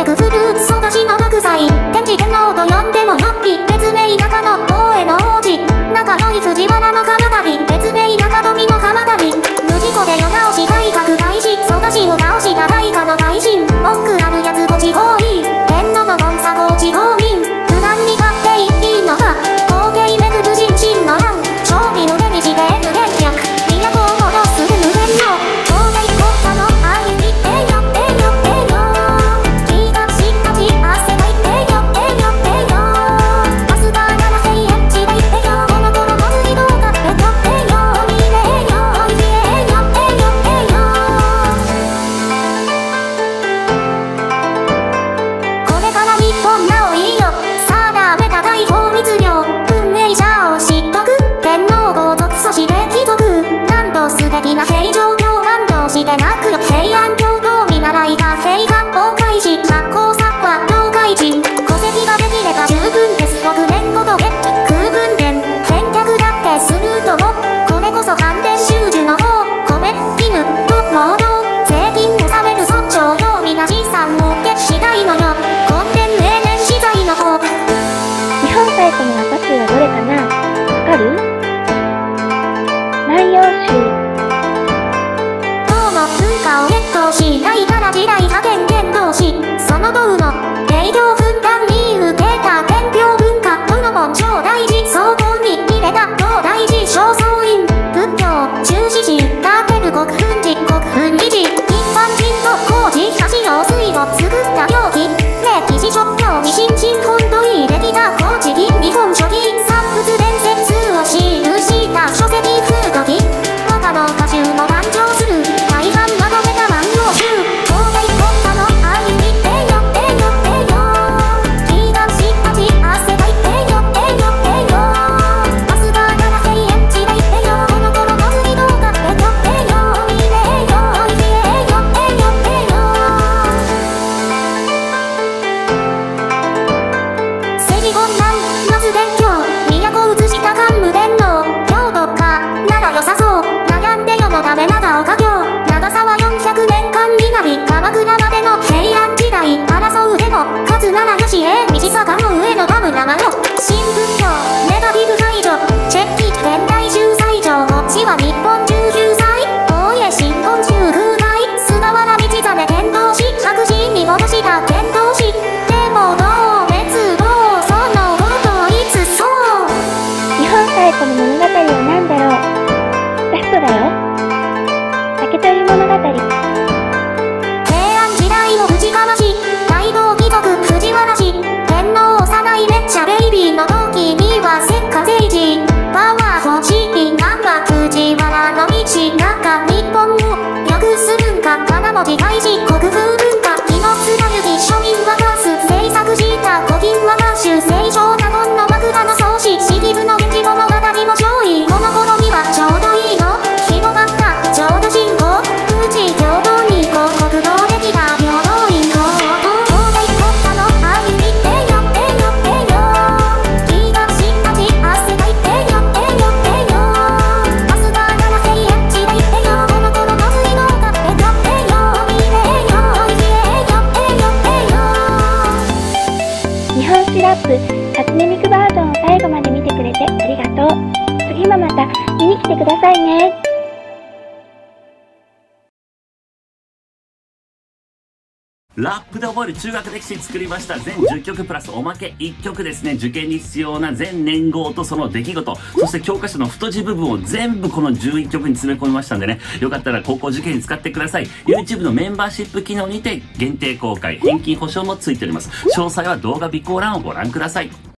くフルーツ育ちの白菜。天智天皇と呼んでもよっぴ。別名中野大江の王子。仲良い藤原の鎌足。別名中富の鎌足。無事故で世直し改革開始。蘇我氏を倒した大化の大臣。文句あるやつご地方いい。天皇の権差ご地方民。無難に勝っていいのか。後継めくる人心の乱。勝利の手にして無限略。都を戻す無限の。皇帝国家の歩みてよってよってよ。東たち汗かいてよってよってよ。アスガー7000円地でいってよ。この頃の次どうかってよってよ。見れよおいしえよってよってよ。これから日本なおいいよ。定めた大法律令。運営者を知っとく。天皇皇族そして貴族。なんと素敵な平城京感動して泣くよ。平安京都見習いが平安崩壊し。発行作は業界人。戸籍ができれば十分です。6年ごと月季空分電。返却だってするとも。これこそ反転収受の方。米、絹、と労働。税金納める尊重よ。皆資産も決しないのよ。根源永年資材の方。 日本最古の和歌集はどれかな？わかる？万葉集。 唐の文化をゲットしないから時代派遣伝道し。その唐の定量分断に受けた天平文化。この門超大事総合に入れた東大寺正倉院。仏教中止し立てる国分寺国分維持。一般人の工事橋用水を作った容器。歴史職業に新本土入れてた工事機。日本書紀産物伝説を記した書籍風土記。和歌の歌集も誕生する。大半まとめた万葉集。皇帝国家の歩みてよってよってよ。東たち汗かいてよってよってよ。アスガー7000円地でいってよ。この頃の次どうかってよってよ。見れよおいしえよってよってよ。政治困難まず勉強。都移した桓武天皇。京都かなら良さそう。悩んで世のため長岡京。長さは400年間になり。鎌倉までの平安時代。争うでも勝つならよしえ。道坂の上の田村麻呂。新仏教ネガティブ排除。チェッキ現代集最上。こっちは日本19歳。大家新婚中風来。菅原道真天童師。白紙に戻した天童師。でもどう滅亡そのこといつそう。 日本最古の物語は何だろう？ラストだよ。竹取物語。 平安時代の藤川氏。大同貴族藤原氏。天皇幼いめっちゃベイビーの時にはせっか政治。パワー欲しいまま藤原の道。中日本を良くするんか。金文字大事国風文化。紀の貫き庶民はガス。制作した古今和歌集。清少納言の枕草子。詩義部の源氏物語も上位。この頃にはちょうどいいの。広がった浄土信仰。無事平等に広告道できた平等院皇皇帝国家の歩みてよってよってよ。東たち汗かいてよってよってよ。アスガー7000円地でいってよ。この頃の次どうかってよってよ。見れよおいしえよってよってよ。 日本史ラップ初音ミクバージョンを最後まで見てくれてありがとう。次もまた見に来てくださいね。 ラップで覚える中学歴史作りました。全10曲プラスおまけ1曲ですね。受験に必要な全年号とその出来事、そして教科書の太字部分を全部この11曲に詰め込みましたんでね、よかったら高校受験に使ってください。YouTube のメンバーシップ機能にて限定公開、返金保証もついております。詳細は動画備考欄をご覧ください。